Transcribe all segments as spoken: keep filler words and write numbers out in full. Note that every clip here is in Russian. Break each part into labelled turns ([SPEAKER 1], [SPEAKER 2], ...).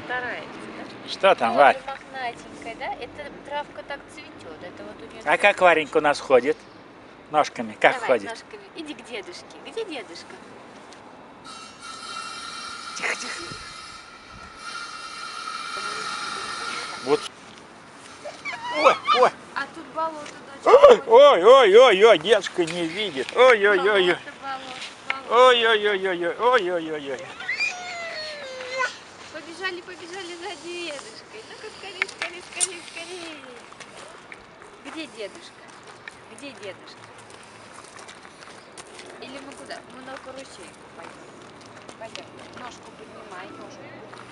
[SPEAKER 1] старается, да?
[SPEAKER 2] Что там,
[SPEAKER 1] Ой,
[SPEAKER 2] Варь?
[SPEAKER 1] мохнатенькая, да? Эта травка так цветет. Это вот у нее.
[SPEAKER 2] А как Варенька у нас ходит? Ножками, как
[SPEAKER 1] Давай,
[SPEAKER 2] ходит?
[SPEAKER 1] ножками. Иди к дедушке. Где дедушка?
[SPEAKER 2] Тихо, тихо. Вот. Ой, ой.
[SPEAKER 1] А тут болото, дочка.
[SPEAKER 2] Ой, ой, ой, ой, дедушка не видит. Ой, ой, ой, ой.
[SPEAKER 1] Болото, болото, болото.
[SPEAKER 2] Ой, ой, ой, ой, ой, ой, ой, ой, ой.
[SPEAKER 1] Побежали, побежали за дедушкой. Ну-ка, скорее, скорее, скорее, скорее. Где дедушка? Где дедушка? Или мы куда? Мы на карусельку пойдем. Пойдем. Ножку поднимай, ножку.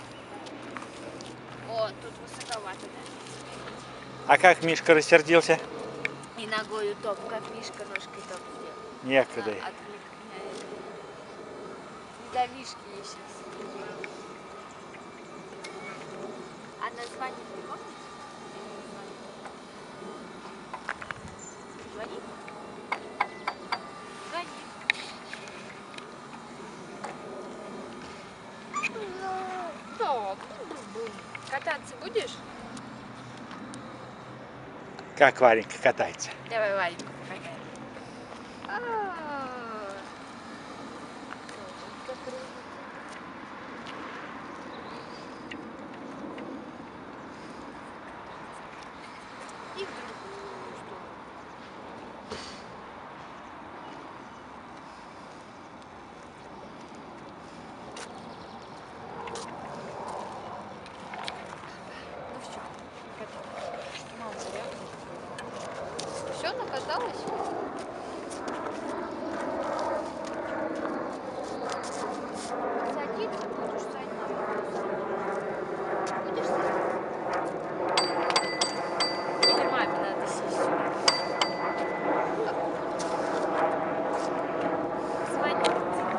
[SPEAKER 1] О, тут высоковато, да?
[SPEAKER 2] А как Мишка рассердился?
[SPEAKER 1] И ногою топ, как Мишка ножкой топ сделал.
[SPEAKER 2] Некогда.
[SPEAKER 1] А, отвлек меня это. Не до Мишки я сейчас. А название ты помнишь? Звони. Звони. Кататься будешь?
[SPEAKER 2] Как Варенька катается?
[SPEAKER 1] Давай Вареньку покатаем. И в другую сторону. Ну все, каталась. Мама, реально. Все, накаталась? Садиться будешь, садиться. Будешь садиться? Или маме надо сесть сюда? Звони.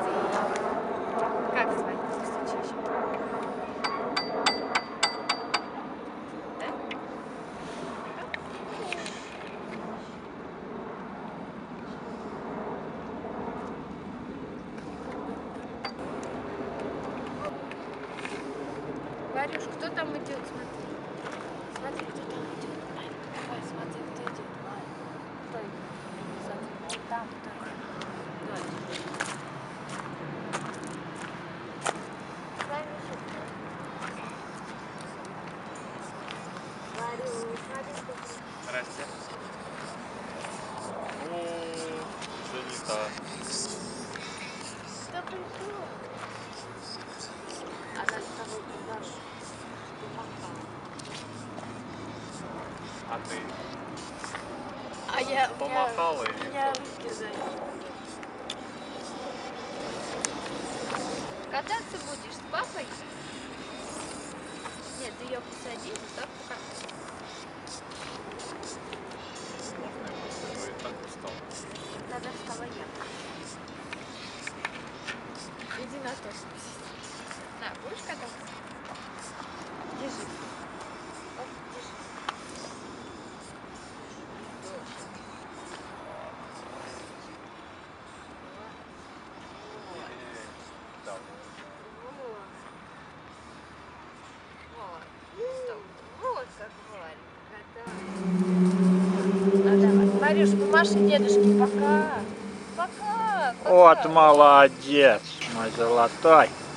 [SPEAKER 1] Как звонить? Постучись. Варюш, кто там идет? Смотри. Смотри, кто там идет. Ай, давай, смотри, кто идет. Ай, кто идет? Смотри, вот там кто идет. Дочь. Варюш, Варюш, смотри, кто идет.
[SPEAKER 3] Здрасте. О, занята.
[SPEAKER 1] Кто пришел? Она с тобой туда помахала.
[SPEAKER 3] А ты?
[SPEAKER 1] А я...
[SPEAKER 3] Помахала
[SPEAKER 1] я,
[SPEAKER 3] и
[SPEAKER 1] я
[SPEAKER 3] что?
[SPEAKER 1] руки занесла. Кататься будешь с папой? Нет, ты ее посади, так покатайся.
[SPEAKER 3] Можно я просто и так устал?
[SPEAKER 1] Тогда вставай я. Иди на то. На, будешь кататься? Держи. Оп, держи.
[SPEAKER 3] Да.
[SPEAKER 1] Вот как Варя. А давай. Варюш, помаши дедушке. Пока. Пока. Пока.
[SPEAKER 2] Вот молодец, мой золотой.